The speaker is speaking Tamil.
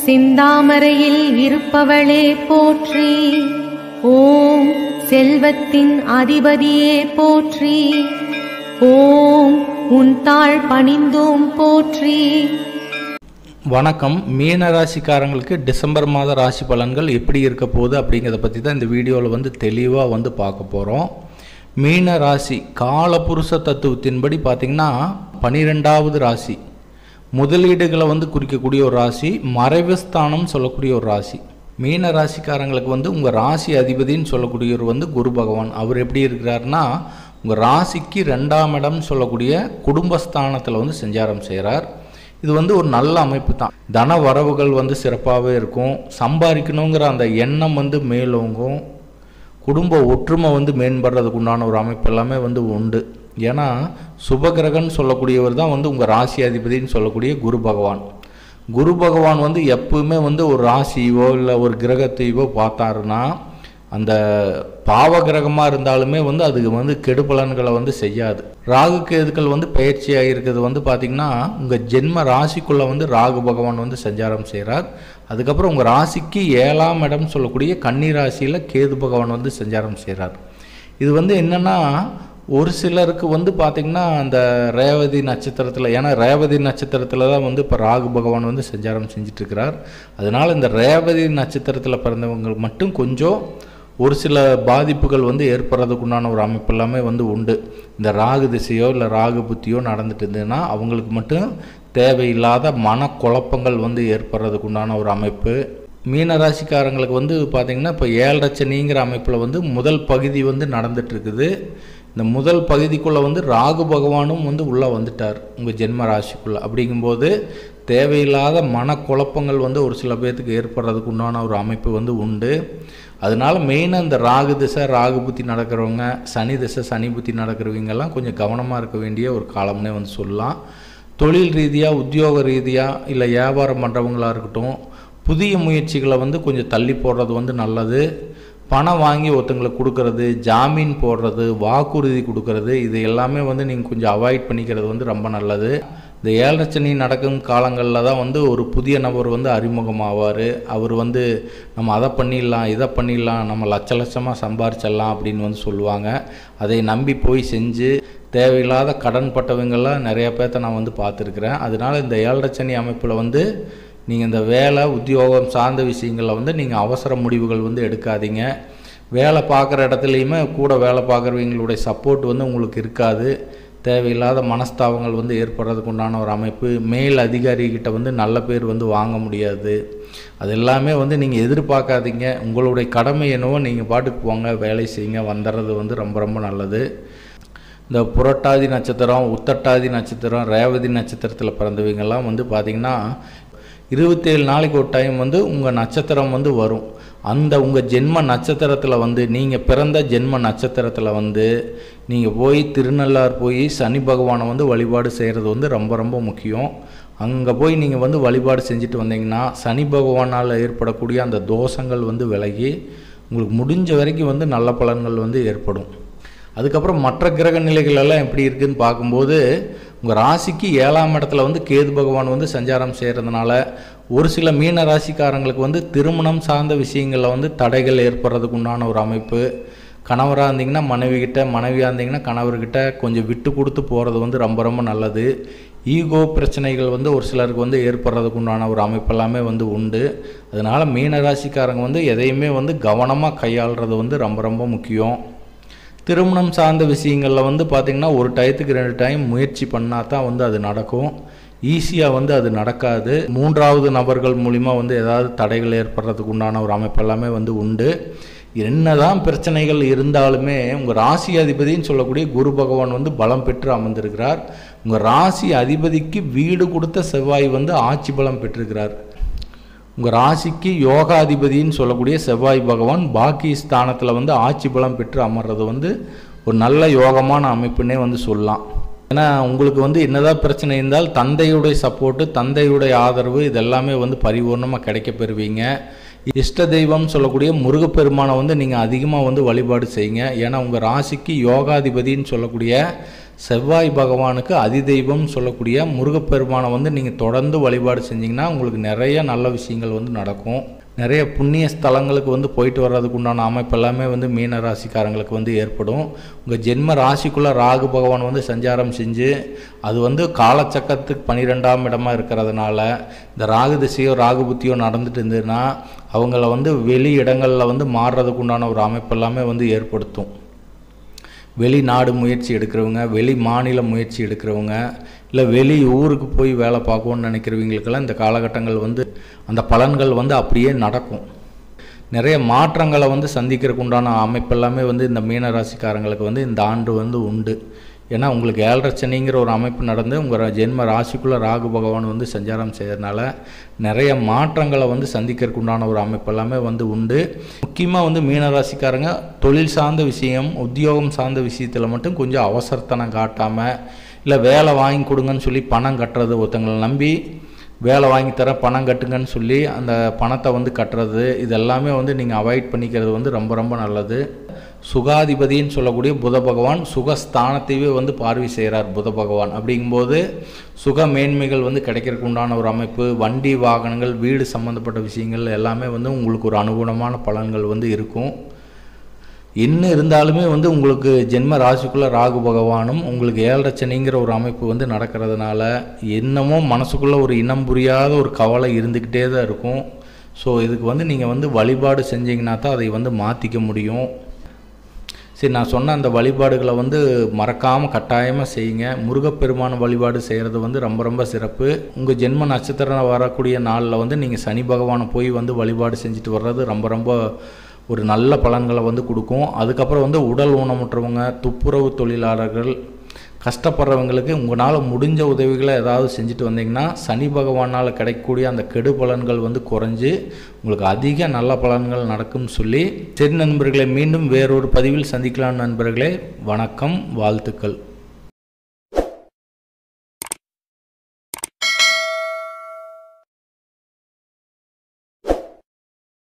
செந்தாமரையில் இருப்பவளே போற்றி. ஓம் செல்வத்தின் அதிபதியே போற்றி. ஓம் உன் தாழ் பணிந்தோம் போற்றி. வணக்கம். மீன ராசிக்காரங்களுக்கு டிசம்பர் மாத ராசி பலன்கள் எப்படி இருக்க போகுது அப்படிங்கிறத பற்றி தான் இந்த வீடியோவில் தெளிவாக பார்க்க போகிறோம். மீன ராசி காலபுருஷ தத்துவத்தின்படி பார்த்திங்கன்னா 12வது ராசி. முதலீடுகளை குறிக்கக்கூடிய ஒரு ராசி, மறைவு ஸ்தானம் சொல்லக்கூடிய ஒரு ராசி. மீன ராசிக்காரங்களுக்கு உங்கள் ராசி அதிபதின்னு சொல்லக்கூடியவர் குரு பகவான். அவர் எப்படி இருக்கிறாருன்னா உங்கள் ராசிக்கு 2ஆம் இடம் சொல்லக்கூடிய குடும்பஸ்தானத்தில் செஞ்சாரம் செய்கிறார். இது ஒரு நல்ல அமைப்பு தான். தன வரவுகள் சிறப்பாகவே இருக்கும். சம்பாதிக்கணுங்கிற அந்த எண்ணம் மேலோங்கும். குடும்ப ஒற்றுமை மேம்படுறதுக்கு உண்டான ஒரு அமைப்பு எல்லாமே உண்டு. ஏன்னா சுபகிரகன்னு சொல்லக்கூடியவர் தான் உங்கள் ராசி அதிபதினு சொல்லக்கூடிய குரு பகவான். குரு பகவான் எப்பவுமே ஒரு ராசியோ இல்லை ஒரு கிரகத்தையோ பார்த்தாருன்னா அந்த பாவ கிரகமாக இருந்தாலுமே அதுக்கு கெடுபலன்களை செய்யாது. ராகு கேதுக்கள் பயிற்சியாக இருக்கிறது பார்த்திங்கன்னா உங்கள் ஜென்ம ராசிக்குள்ளே ராகு பகவான் சஞ்சாரம் செய்கிறார். அதுக்கப்புறம் உங்கள் ராசிக்கு 7ஆம் இடம் சொல்லக்கூடிய கன்னி ராசியில் கேது பகவான் சஞ்சாரம் செய்கிறார். இது என்னென்னா ஒரு சிலருக்கு பார்த்திங்கன்னா அந்த ரேவதி நட்சத்திரத்தில், ஏன்னா ரேவதி நட்சத்திரத்தில் தான் இப்போ ராகு பகவான் சஞ்சாரம் செஞ்சிட்ருக்கிறார். அதனால் இந்த ரேவதி நட்சத்திரத்தில் பிறந்தவங்க மட்டும் கொஞ்சம் ஒரு சில பாதிப்புகள் ஏற்படுறதுக்கு உண்டான ஒரு அமைப்பு எல்லாமே உண்டு. இந்த ராகு திசையோ இல்லை ராகு புத்தியோ நடந்துட்டு இருந்ததுன்னா அவங்களுக்கு மட்டும் தேவையில்லாத மனக்குழப்பங்கள் ஏற்படுறதுக்கு உண்டான ஒரு அமைப்பு. மீனராசிக்காரங்களுக்கு பார்த்திங்கன்னா இப்போ 7 சனிங்கிற அமைப்பில் முதல் பகுதி நடந்துட்டுருக்குது. இந்த முதல் பகுதிக்குள்ளே ராகு பகவானும் உள்ளே வந்துட்டார் உங்கள் ஜென்ம ராசிக்குள்ளே. அப்படிங்கும்போது தேவையில்லாத மனக்குழப்பங்கள் ஒரு சில பேர்த்துக்கு ஏற்படுறதுக்கு உண்டான ஒரு அமைப்பு உண்டு. அதனால் மெயினாக இந்த ராகு திசை ராகு புத்தி நடக்கிறவங்க, சனி திசை சனி புத்தி நடக்கிறவங்கெல்லாம் கொஞ்சம் கவனமாக இருக்க வேண்டிய ஒரு காலம்னே சொல்லலாம். தொழில் ரீதியாக, உத்தியோக ரீதியாக, இல்லை வியாபாரம் பண்ணுறவங்களாக இருக்கட்டும், புதிய முயற்சிகளை கொஞ்சம் தள்ளி போடுறது நல்லது. பணம் வாங்கி ஒருத்தங்களுக்கு கொடுக்கறது, ஜாமீன் போடுறது, வாக்குறுதி கொடுக்கறது, இது எல்லாமே நீங்கள் கொஞ்சம் அவாய்ட் பண்ணிக்கிறது ரொம்ப நல்லது. இந்த 7 சனி நடக்கும் காலங்களில் தான் ஒரு புதிய நபர் அறிமுகமாவார். அவர் நம்ம அதை பண்ணிடலாம் இதை பண்ணிடலாம், நம்ம லட்சமாக சம்பாரிச்சிடலாம் அப்படின்னு சொல்லுவாங்க. அதை நம்பி போய் செஞ்சு தேவையில்லாத கடன் பட்டவங்கள்லாம் நிறையா பேர்த்த நான் பார்த்துருக்குறேன். அதனால் இந்த 7 சனி அமைப்பில் நீங்கள் இந்த வேலை உத்தியோகம் சார்ந்த விஷயங்களில் நீங்கள் அவசர முடிவுகள் எடுக்காதீங்க. வேலை பார்க்குற இடத்துலையுமே கூட வேலை பார்க்குறவங்களுடைய சப்போர்ட் உங்களுக்கு இருக்காது. தேவையில்லாத மனஸ்தாபங்கள் ஏற்படுறதுக்கு உண்டான ஒரு அமைப்பு. மேல் அதிகாரிகிட்ட நல்ல பேர் வாங்க முடியாது. அது எல்லாமே நீங்கள் எதிர்பார்க்காதீங்க. உங்களுடைய கடமை என்னவோ நீங்கள் பாட்டுக்கு போங்க, வேலை செய்யுங்க, வந்துடுறது ரொம்ப ரொம்ப நல்லது. இந்த புரட்டாதி நட்சத்திரம், உத்தட்டாதி நட்சத்திரம், ரேவதி நட்சத்திரத்தில் பிறந்தவங்கெல்லாம் பார்த்திங்கன்னா 27 நாளைக்கு ஒரு டைம் உங்கள் நட்சத்திரம் வரும். அந்த உங்கள் ஜென்ம நட்சத்திரத்தில் நீங்கள் பிறந்த ஜென்ம நட்சத்திரத்தில் நீங்கள் போய் திருநள்ளார் போய் சனி பகவானை வழிபாடு செய்கிறது ரொம்ப ரொம்ப முக்கியம். அங்கே போய் நீங்கள் வழிபாடு செஞ்சுட்டு வந்தீங்கன்னா சனி பகவானால் ஏற்படக்கூடிய அந்த தோஷங்கள் விலகி உங்களுக்கு முடிஞ்ச வரைக்கும் நல்ல பலன்கள் ஏற்படும். அதுக்கப்புறம் மற்ற கிரக நிலைகள் எல்லாம் எப்படி இருக்குதுன்னு பார்க்கும்போது உங்கள் ராசிக்கு 7ஆம் இடத்துல கேது பகவான் சஞ்சாரம் செய்கிறதுனால ஒரு சில மீன ராசிக்காரங்களுக்கு திருமணம் சார்ந்த விஷயங்களில் தடைகள் ஏற்படுறதுக்கு உண்டான ஒரு அமைப்பு. கணவராக இருந்தீங்கன்னா மனைவிக்கிட்ட, மனைவியாக இருந்தீங்கன்னா கணவர்கிட்ட கொஞ்சம் விட்டு கொடுத்து போகிறது ரொம்ப ரொம்ப நல்லது. ஈகோ பிரச்சனைகள் ஒரு சிலருக்கு ஏற்படுறதுக்கு உண்டான ஒரு அமைப்பு எல்லாமே உண்டு. அதனால் மீன ராசிக்காரங்க எதையுமே கவனமாக கையாளுறது ரொம்ப ரொம்ப முக்கியம். திருமணம் சார்ந்த விஷயங்களில் பார்த்திங்கன்னா ஒரு டயத்துக்கு 2 டைம் முயற்சி பண்ணால் தான் அது நடக்கும். ஈஸியாக அது நடக்காது. 3வது நபர்கள் மூலிமா ஏதாவது தடைகள் ஏற்படுறதுக்கு உண்டான ஒரு அமைப்பு எல்லாமே உண்டு. என்னதான் பிரச்சனைகள் இருந்தாலுமே உங்கள் ராசி அதிபதின்னு சொல்லக்கூடிய குரு பகவான் பலம் பெற்று அமர்ந்திருக்கிறார். உங்கள் ராசி அதிபதிக்கு வீடு கொடுத்த செவ்வாய் ஆட்சி பலம் பெற்றிருக்கிறார். உங்கள் ராசிக்கு யோகாதிபதின்னு சொல்லக்கூடிய செவ்வாய் பகவான் பாக்கி ஸ்தானத்தில் ஆட்சி பலம் பெற்று அமர்றது ஒரு நல்ல யோகமான அமைப்புன்னே சொல்லலாம். ஏன்னா உங்களுக்கு என்னதான் பிரச்சனை இருந்தால் தந்தையுடைய சப்போர்ட்டு, தந்தையுடைய ஆதரவு இதெல்லாமே பரிபூர்ணமாக கிடைக்க பெறுவீங்க. இஷ்ட தெய்வம் சொல்லக்கூடிய முருகப்பெருமானை நீங்கள் அதிகமாக வழிபாடு செய்யுங்க. ஏன்னா உங்கள் ராசிக்கு யோகாதிபதின்னு சொல்லக்கூடிய செவ்வாய் பகவானுக்கு அதிதெய்வம் சொல்லக்கூடிய முருகப்பெருமானை வந்து நீங்கள் தொடர்ந்து வழிபாடு செஞ்சிங்கன்னா உங்களுக்கு நிறைய நல்ல விஷயங்கள் வந்து நடக்கும். நிறைய புண்ணிய ஸ்தலங்களுக்கு வந்து போயிட்டு வர்றதுக்கு உண்டான அமைப்பு எல்லாமே வந்து மீன ராசிக்காரங்களுக்கு வந்து ஏற்படும். உங்கள் ஜென்ம ராசிக்குள்ளே ராகு பகவான் வந்து சஞ்சாரம் செஞ்சு அது வந்து காலச்சக்கரத்துக்கு 12ஆம் இடமா இருக்கிறதுனால இந்த ராகு திசையோ ராகு புத்தியோ நடந்துட்டு இருந்ததுன்னா அவங்கள வந்து வெளி இடங்களில் வந்து மாறுறதுக்கு உண்டான ஒரு அமைப்பு எல்லாமே வந்து ஏற்படுத்தும். வெளிநாடு முயற்சி எடுக்கிறவங்க, வெளி மாநில முயற்சி எடுக்கிறவங்க, இல்லை வெளி ஊருக்கு போய் வேலை பார்க்கணுன்னு நினைக்கிறவங்களுக்கெல்லாம் இந்த காலகட்டங்கள் வந்து அந்த பலன்கள் வந்து அப்படியே நடக்கும். நிறைய மாற்றங்களை வந்து சந்திக்கிறதுக்கு உண்டான அமைப்பு எல்லாமே வந்து இந்த மீனராசிக்காரங்களுக்கு வந்து இந்த ஆண்டு வந்து உண்டு. ஏன்னா உங்களுக்கு 7.5 சனிங்கிற ஒரு அமைப்பு நடந்து உங்கள் ஜென்ம ராசிக்குள்ளே ராகு பகவான் வந்து சஞ்சாரம் செய்யறதுனால நிறைய மாற்றங்களை வந்து சந்திக்கிறதுக்கு உண்டான ஒரு அமைப்பு எல்லாமே வந்து உண்டு. முக்கியமாக வந்து மீனராசிக்காரங்க தொழில் சார்ந்த விஷயம், உத்தியோகம் சார்ந்த விஷயத்தில் மட்டும் கொஞ்சம் அவசரத்தனம் காட்டாமல், இல்லை வேலை வாங்கி கொடுங்கன்னு சொல்லி பணம் கட்டுறது, ஒருத்தங்களை நம்பி வேலை வாங்கி தர பணம் கட்டுங்கன்னு சொல்லி அந்த பணத்தை வந்து கட்டுறது, இதெல்லாமே வந்து நீங்கள் அவாய்ட் பண்ணிக்கிறது வந்து ரொம்ப ரொம்ப நல்லது. சுகாதிபதின்னு சொல்லக்கூடிய புத பகவான் சுகஸ்தானத்தையே வந்து பார்வை செய்கிறார் புத பகவான். அப்படிங்கும்போது சுக மேன்மைகள் வந்து கிடைக்கிறதுக்கு உண்டான ஒரு அமைப்பு, வண்டி வாகனங்கள் வீடு சம்மந்தப்பட்ட விஷயங்கள் எல்லாமே வந்து உங்களுக்கு ஒரு அனுகூலமான பலன்கள் வந்து இருக்கும். இன்னும் இருந்தாலுமே வந்து உங்களுக்கு ஜென்ம ராசிக்குள்ளே ராகு பகவானும் உங்களுக்கு 7.5 சனிங்கிற ஒரு அமைப்பு வந்து நடக்கிறதுனால என்னமோ மனசுக்குள்ளே ஒரு இனம் புரியாத ஒரு கவலை இருந்துக்கிட்டே தான் இருக்கும். ஸோ இதுக்கு வந்து நீங்கள் வந்து வழிபாடு செஞ்சீங்கன்னா தான் அதை வந்து மாற்றிக்க முடியும். சரி, நான் சொன்ன அந்த வழிபாடுகளை வந்து மறக்காமல் கட்டாயமாக செய்யுங்க. முருகப்பெருமான வழிபாடு செய்கிறது வந்து ரொம்ப ரொம்ப சிறப்பு. உங்கள் ஜென்ம நட்சத்திரம் வரக்கூடிய நாளில் வந்து நீங்கள் சனி பகவானை போய் வந்து வழிபாடு செஞ்சுட்டு வர்றது ரொம்ப ரொம்ப ஒரு நல்ல பலன்களை வந்து கொடுக்கும். அதுக்கப்புறம் வந்து உடல் ஊனமுற்றவங்க, துப்புரவு தொழிலாளர்கள், கஷ்டப்படுறவங்களுக்கு உங்களால் முடிஞ்ச உதவிகளை ஏதாவது செஞ்சுட்டு வந்தீங்கன்னா சனி பகவானால் கிடைக்கக்கூடிய அந்த கெடு பலன்கள் வந்து குறைஞ்சி உங்களுக்கு அதிக நல்ல பலன்கள் நடக்கும்னு சொல்லி, சரி நண்பர்களே, மீண்டும் வேறொரு பதிவில் சந்திக்கலாம் நண்பர்களே. வணக்கம், வாழ்த்துக்கள்.